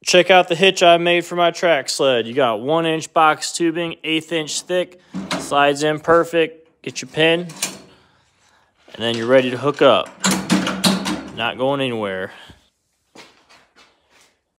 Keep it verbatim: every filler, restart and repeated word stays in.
Check out the hitch I made for my track sled. You got one inch box tubing, eighth inch thick, slides in perfect. Get your pin, and then you're ready to hook up. Not going anywhere.